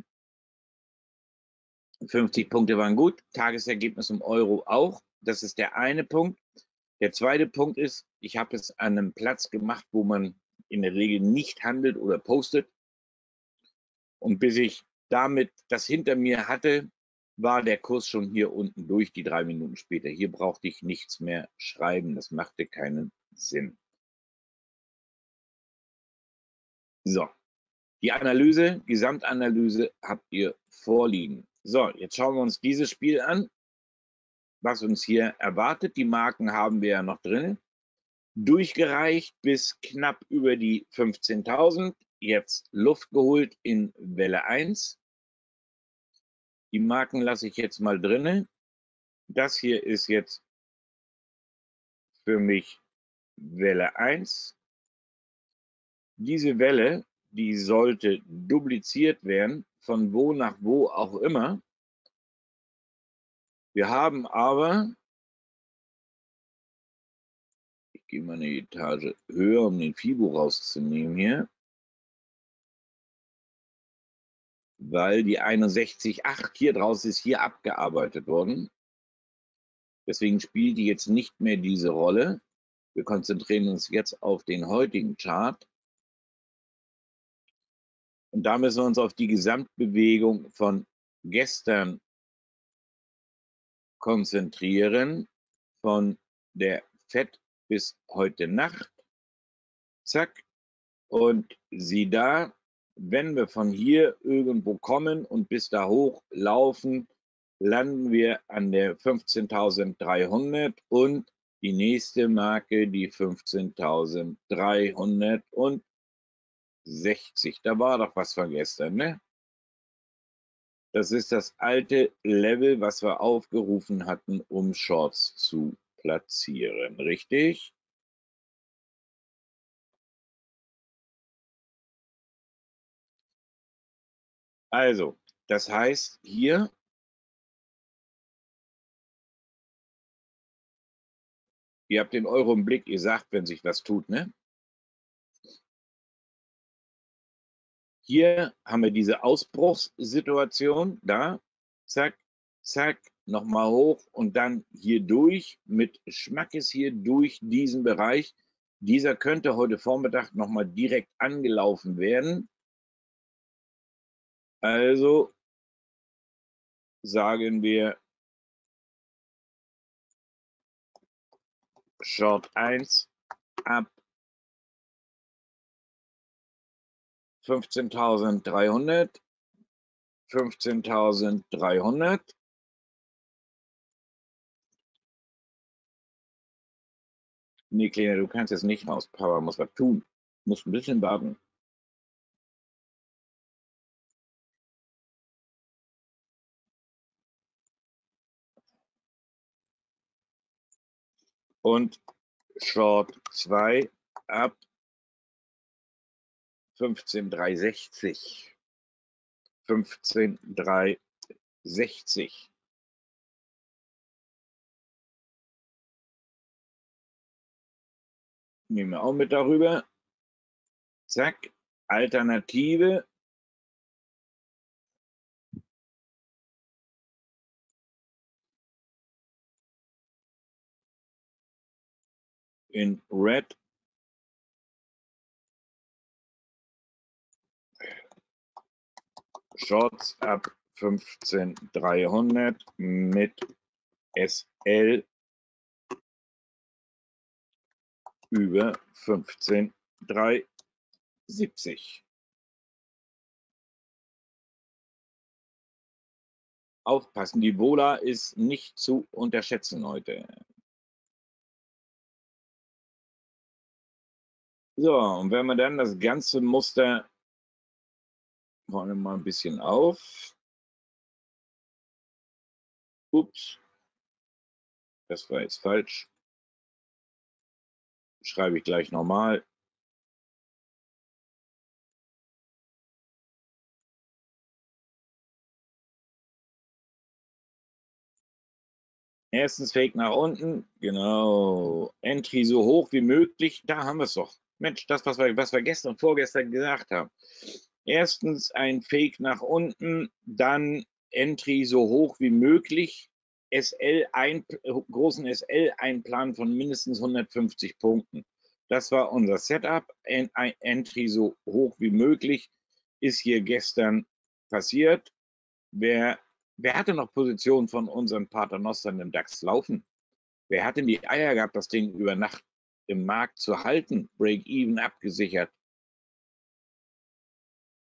fünfzig Punkte waren gut, Tagesergebnis im Euro auch. Das ist der eine Punkt. Der zweite Punkt ist, ich habe es an einem Platz gemacht, wo man in der Regel nicht handelt oder postet. Und bis ich damit das hinter mir hatte, war der Kurs schon hier unten durch, die drei Minuten später. Hier brauchte ich nichts mehr schreiben. Das machte keinen Sinn. So. Die Analyse, Gesamtanalyse habt ihr vorliegen. So, jetzt schauen wir uns dieses Spiel an, was uns hier erwartet. Die Marken haben wir ja noch drin. Durchgereicht bis knapp über die fünfzehntausend. Jetzt Luft geholt in Welle eins. Die Marken lasse ich jetzt mal drin. Das hier ist jetzt für mich Welle eins. Diese Welle, die sollte dupliziert werden, von wo nach wo auch immer. Wir haben aber, ich gehe mal eine Etage höher, um den Fibo rauszunehmen hier, weil die einundsechzig Komma acht hier draus ist hier abgearbeitet worden. Deswegen spielt die jetzt nicht mehr diese Rolle. Wir konzentrieren uns jetzt auf den heutigen Chart. Und da müssen wir uns auf die Gesamtbewegung von gestern konzentrieren, von der F E D bis heute Nacht. Zack. Und sieh da, wenn wir von hier irgendwo kommen und bis da hoch laufen, landen wir an der fünfzehntausenddreihundert und die nächste Marke, die fünfzehntausenddreihundertsechzig. Da war doch was von gestern, ne? Das ist das alte Level, was wir aufgerufen hatten, um Shorts zu platzieren, richtig? Also, das heißt hier, ihr habt den Euro im Blick, ihr sagt, wenn sich was tut, ne? Hier haben wir diese Ausbruchssituation, da, zack, zack, nochmal hoch und dann hier durch, mit Schmackes hier durch diesen Bereich. Dieser könnte heute Vormittag nochmal direkt angelaufen werden. Also sagen wir Short eins ab fünfzehntausenddreihundert, fünfzehntausenddreihundert. Nee, Kleiner, du kannst jetzt nicht raus. Papa muss was tun. Muss ein bisschen warten. Und Short zwei ab fünfzehntausenddreihundertsechzig. fünfzehntausenddreihundertsechzig. Nehmen wir auch mit darüber. Zack. Alternative. In Red. Shorts ab fünfzehntausenddreihundert mit S L über fünfzehntausenddreihundertsiebzig. Aufpassen, die Vola ist nicht zu unterschätzen heute. So, und wenn wir dann das ganze Muster, wollen wir mal ein bisschen auf. Ups, das war jetzt falsch. Schreibe ich gleich nochmal. Erstens Fake nach unten, genau. Entry so hoch wie möglich, da haben wir es doch. Mensch, das, was wir, was wir gestern, vorgestern gesagt haben. Erstens ein Fake nach unten, dann Entry so hoch wie möglich. S L, ein, großen S L einplanen von mindestens hundertfünfzig Punkten. Das war unser Setup. Entry so hoch wie möglich ist hier gestern passiert. Wer Wer hatte noch Positionen von unseren Paternostern im DAX laufen? Wer hat denn die Eier gehabt, das Ding über Nacht im Markt zu halten? Break-even abgesichert.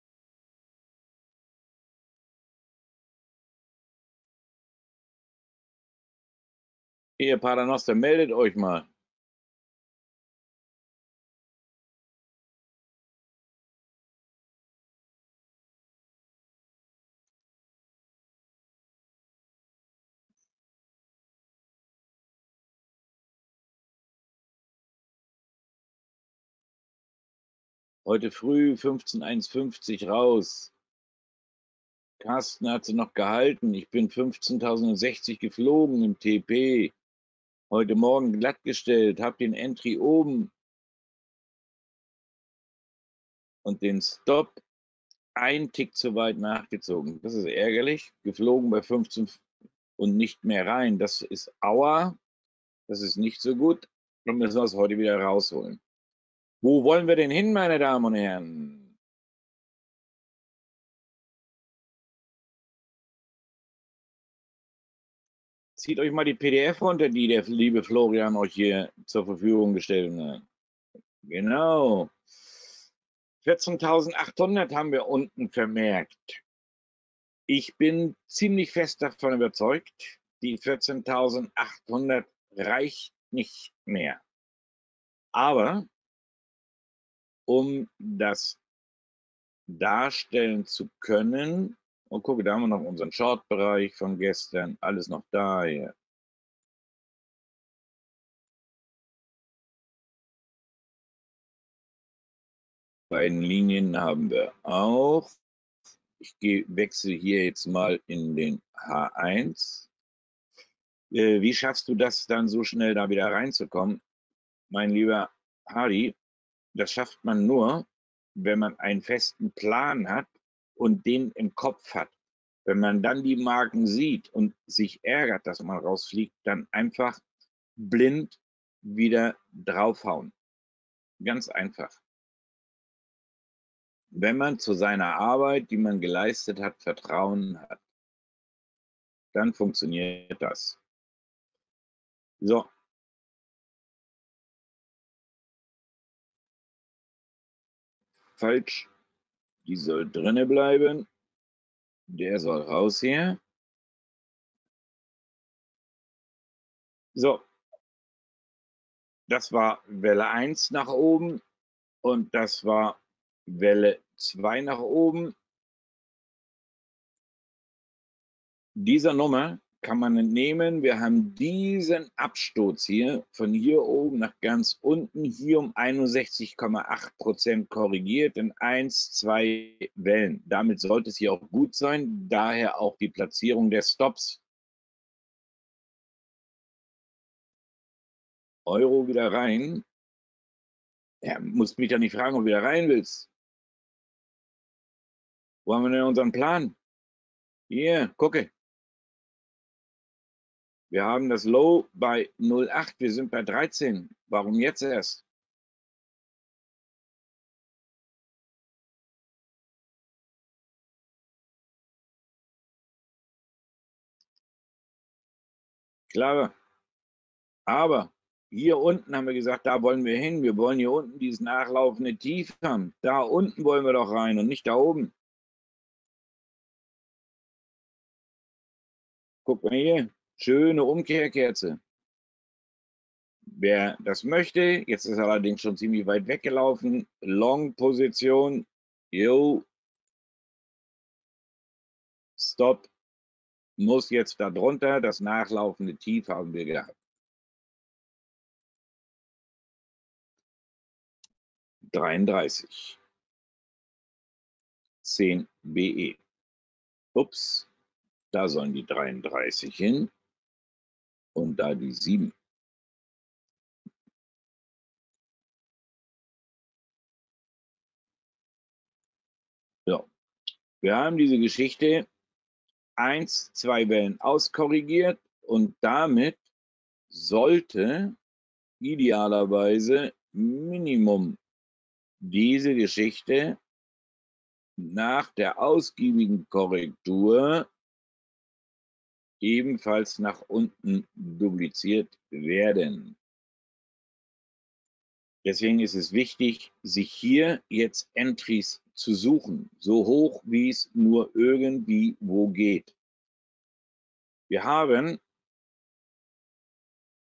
Ihr Paternoster, meldet euch mal. Heute früh fünfzehn Komma eins fünfzig raus. Carsten hat sie noch gehalten. Ich bin fünfzehntausendsechzig geflogen im T P. Heute Morgen glattgestellt, habe den Entry oben und den Stop ein Tick zu weit nachgezogen. Das ist ärgerlich. Geflogen bei fünfzehn und nicht mehr rein. Das ist Aua. Das ist nicht so gut. Dann müssen wir es heute wieder rausholen. Wo wollen wir denn hin, meine Damen und Herren? Zieht euch mal die P D F runter, die der liebe Florian euch hier zur Verfügung gestellt hat. Genau. vierzehntausendachthundert haben wir unten vermerkt. Ich bin ziemlich fest davon überzeugt, die vierzehntausendachthundert reicht nicht mehr. Aber um das darstellen zu können, und gucke, da haben wir noch unseren Short-Bereich von gestern, alles noch da hier. Beiden Linien haben wir auch. Ich gehe, wechsle hier jetzt mal in den H eins. Äh, wie schaffst du das dann so schnell da wieder reinzukommen? Mein lieber Hardy, das schafft man nur, wenn man einen festen Plan hat und den im Kopf hat. Wenn man dann die Marken sieht und sich ärgert, dass man rausfliegt, dann einfach blind wieder draufhauen. Ganz einfach. Wenn man zu seiner Arbeit, die man geleistet hat, Vertrauen hat, dann funktioniert das. So. Falsch. Die soll drinne bleiben. Der soll raus hier. So. Das war Welle eins nach oben und das war Welle zwei nach oben. Dieser Nummer kann man entnehmen, wir haben diesen Absturz hier von hier oben nach ganz unten hier um einundsechzig Komma acht Prozent korrigiert in eins, zwei Wellen. Damit sollte es hier auch gut sein, daher auch die Platzierung der Stops. Euro wieder rein. Ja, musst mich ja nicht fragen, ob du wieder rein willst. Wo haben wir denn unseren Plan? Hier, gucke. Wir haben das Low bei null Komma acht, wir sind bei dreizehn. Warum jetzt erst? Klar. Aber hier unten haben wir gesagt, da wollen wir hin. Wir wollen hier unten dieses nachlaufende Tief haben. Da unten wollen wir doch rein und nicht da oben. Guck mal hier, schöne Umkehrkerze. Wer das möchte, jetzt ist allerdings schon ziemlich weit weggelaufen. Long-Position, yo, Stop, muss jetzt da drunter. Das nachlaufende Tief haben wir gehabt. dreiunddreißig. zehn B E. Ups, da sollen die dreiunddreißig hin und da die sieben. So, wir haben diese Geschichte eins, zwei Wellen auskorrigiert und damit sollte idealerweise Minimum diese Geschichte nach der ausgiebigen Korrektur ebenfalls nach unten dupliziert werden. Deswegen ist es wichtig, sich hier jetzt Entries zu suchen, so hoch wie es nur irgendwie wo geht. Wir haben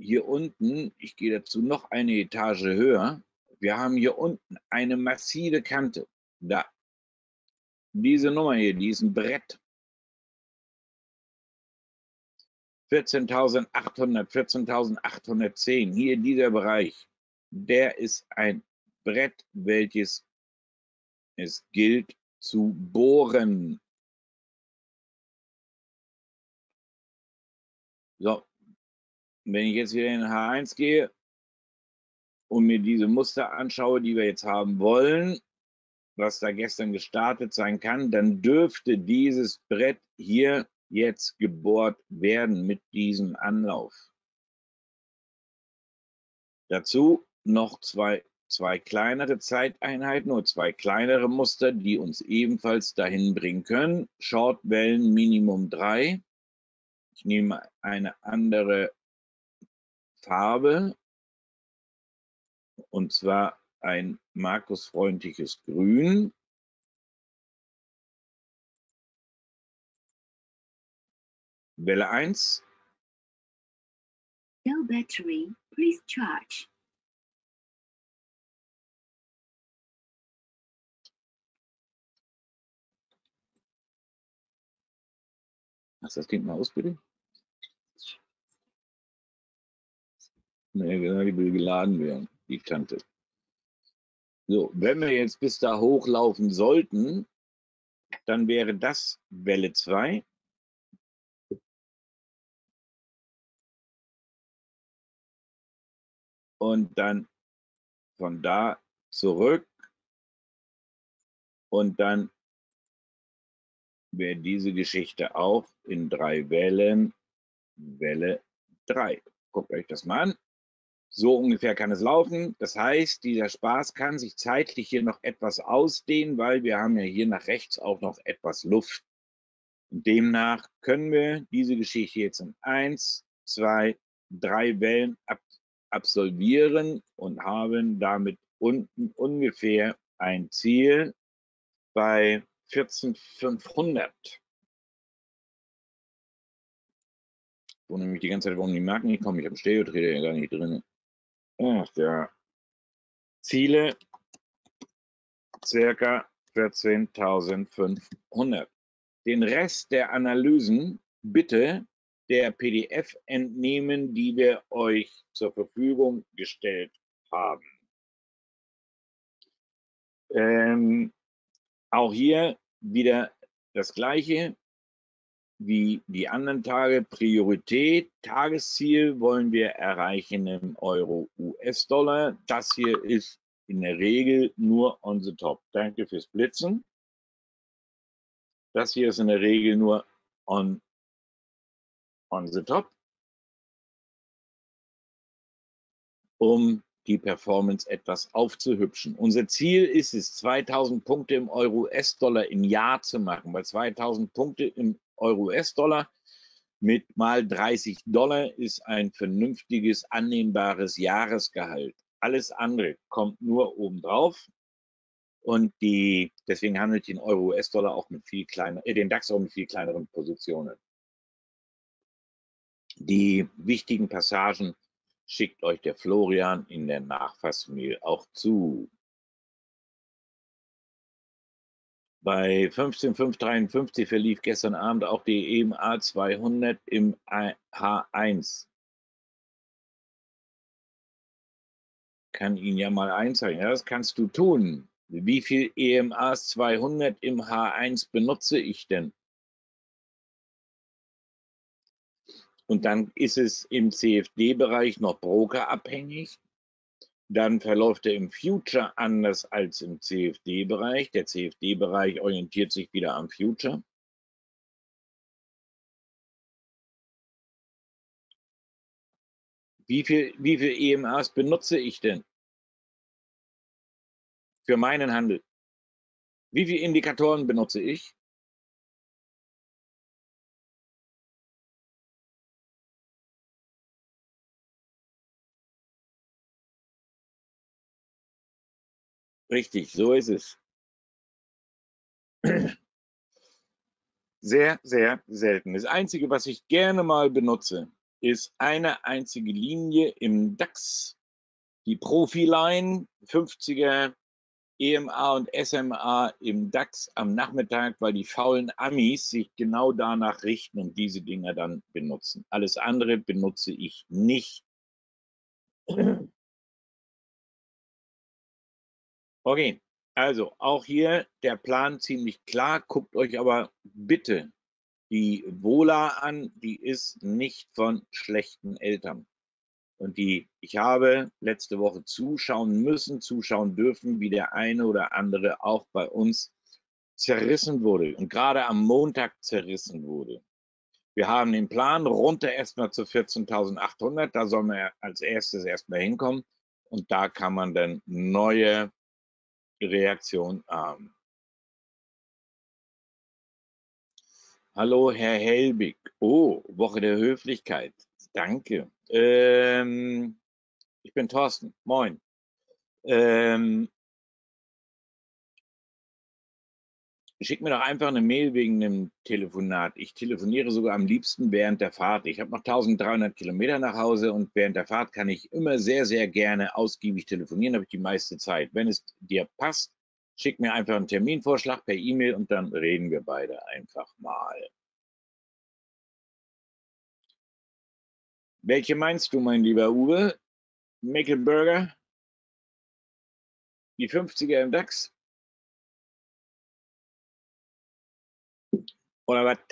hier unten, ich gehe dazu noch eine Etage höher, wir haben hier unten eine massive Kante. Da. Diese Nummer hier, die ist ein Brett. vierzehntausendachthundert, vierzehntausendachthundertzehn, hier dieser Bereich, der ist ein Brett, welches es gilt zu bohren. So, wenn ich jetzt wieder in H eins gehe und mir diese Muster anschaue, die wir jetzt haben wollen, was da gestern gestartet sein kann, dann dürfte dieses Brett hier jetzt gebohrt werden mit diesem Anlauf. Dazu noch zwei, zwei kleinere Zeiteinheiten oder zwei kleinere Muster, die uns ebenfalls dahin bringen können. Shortwellen Minimum drei. Ich nehme eine andere Farbe, und zwar ein markusfreundliches Grün. Welle eins. No battery, please charge. Machst das Ding mal aus, bitte? Nee, genau, die will geladen werden, die Kante. So, wenn wir jetzt bis da hochlaufen sollten, dann wäre das Welle zwei. Und dann von da zurück. Und dann wäre diese Geschichte auch in drei Wellen Welle drei. Guckt euch das mal an. So ungefähr kann es laufen. Das heißt, dieser Spaß kann sich zeitlich hier noch etwas ausdehnen, weil wir haben ja hier nach rechts auch noch etwas Luft. Und demnach können wir diese Geschichte jetzt in eins, zwei, drei Wellen ab absolvieren und haben damit unten ungefähr ein Ziel bei vierzehntausendfünfhundert. Wo nämlich die ganze Zeit, warum die Marken nicht kommen. Ich habe Stereotrader ja gar nicht drin. Ach ja. Ziele circa vierzehntausendfünfhundert. Den Rest der Analysen bitte der P D F entnehmen, die wir euch zur Verfügung gestellt haben. Ähm, auch hier wieder das Gleiche wie die anderen Tage. Priorität, Tagesziel wollen wir erreichen im Euro U S-Dollar. Das hier ist in der Regel nur on the top. Danke fürs Blitzen. Das hier ist in der Regel nur on, on the top, um die Performance etwas aufzuhübschen. Unser Ziel ist es, zweitausend Punkte im Euro U S-Dollar im Jahr zu machen, weil zweitausend Punkte im Euro U S-Dollar mit mal dreißig Dollar ist ein vernünftiges, annehmbares Jahresgehalt. Alles andere kommt nur obendrauf. Und die, deswegen handelt den Euro U S-Dollar auch mit viel kleiner, äh, den DAX auch mit viel kleineren Positionen. Die wichtigen Passagen schickt euch der Florian in der Nachfassmail auch zu. Bei fünfzehn Komma fünfhundertdreiundfünfzig verlief gestern Abend auch die E M A zweihundert im H eins. Kann Ihnen ja mal einzeigen. Ja, das kannst du tun. Wie viel E M A zweihundert im H eins benutze ich denn? Und dann ist es im C F D-Bereich noch brokerabhängig. Dann verläuft er im Future anders als im C F D-Bereich. Der C F D-Bereich orientiert sich wieder am Future. Wie viel, wie viel E M As benutze ich denn für meinen Handel? Wie viele Indikatoren benutze ich? Richtig, so ist es. Sehr, sehr selten. Das Einzige, was ich gerne mal benutze, ist eine einzige Linie im DAX, die Profiline, fünfziger E M A und S M A im DAX am Nachmittag, weil die faulen Amis sich genau danach richten und diese Dinger dann benutzen. Alles andere benutze ich nicht. Okay, also auch hier der Plan ziemlich klar. Guckt euch aber bitte die Vola an, die ist nicht von schlechten Eltern. Und die, ich habe letzte Woche zuschauen müssen, zuschauen dürfen, wie der eine oder andere auch bei uns zerrissen wurde und gerade am Montag zerrissen wurde. Wir haben den Plan runter erstmal zu vierzehntausendachthundert, da soll man als erstes erstmal hinkommen und da kann man dann neue Reaktionen haben. Hallo, Herr Helbig. Oh, Woche der Höflichkeit. Danke. Ähm, ich bin Thorsten. Moin. Ähm, schick mir doch einfach eine Mail wegen einem Telefonat. Ich telefoniere sogar am liebsten während der Fahrt. Ich habe noch dreizehnhundert Kilometer nach Hause und während der Fahrt kann ich immer sehr, sehr gerne ausgiebig telefonieren, habe ich die meiste Zeit. Wenn es dir passt, schick mir einfach einen Terminvorschlag per E-Mail und dann reden wir beide einfach mal. Welche meinst du, mein lieber Uwe? Meckelburger? Die fünfziger im DAX? Oder was?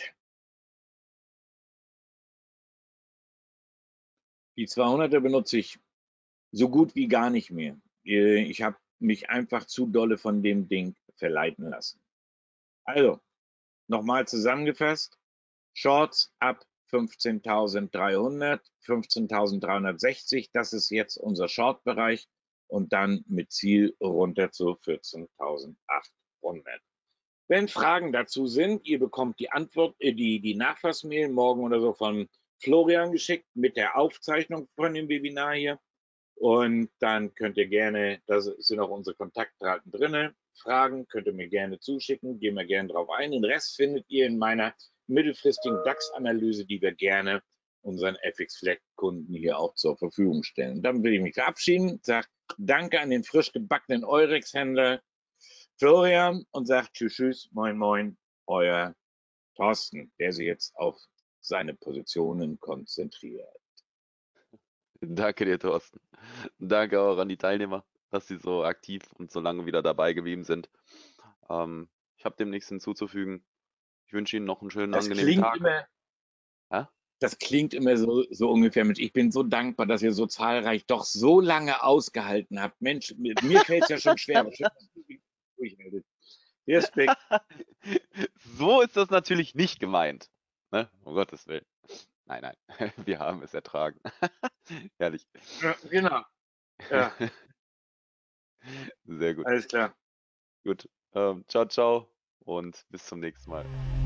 Die zweihunderter benutze ich so gut wie gar nicht mehr. Ich habe mich einfach zu dolle von dem Ding verleiten lassen. Also, nochmal zusammengefasst. Shorts ab fünfzehntausenddreihundert, fünfzehntausenddreihundertsechzig, das ist jetzt unser Short-Bereich und dann mit Ziel runter zu vierzehntausendachthundert. Wenn Fragen dazu sind, ihr bekommt die Antwort, äh, die, die Nachfassmail morgen oder so von Florian geschickt mit der Aufzeichnung von dem Webinar hier. Und dann könnt ihr gerne, da sind auch unsere Kontaktdaten drin, Fragen könnt ihr mir gerne zuschicken, gehen wir gerne drauf ein. Den Rest findet ihr in meiner mittelfristigen DAX-Analyse, die wir gerne unseren F X-Flat-Kunden hier auch zur Verfügung stellen. Dann will ich mich verabschieden, sage danke an den frisch gebackenen Eurex-Händler Florian und sagt tschüss, tschüss, moin, moin, euer Thorsten, der sich jetzt auf seine Positionen konzentriert. Danke dir, Thorsten. Danke auch an die Teilnehmer, dass sie so aktiv und so lange wieder dabei geblieben sind. Ähm, ich habe dem nichts hinzuzufügen. Ich wünsche Ihnen noch einen schönen, Das angenehmen klingt Tag. immer, Ja? das klingt immer so, so ungefähr mit, ich bin so dankbar, dass ihr so zahlreich doch so lange ausgehalten habt. Mensch, mir, mir fällt es ja schon schwer. Aber schön, dass du dich durchmeldet. Respekt. So ist das natürlich nicht gemeint. Ne? Um Gottes Willen. Nein, nein, wir haben es ertragen. Herrlich. Ja, genau. Ja, Sehr gut. alles klar. Gut. Ähm, ciao, ciao und bis zum nächsten Mal.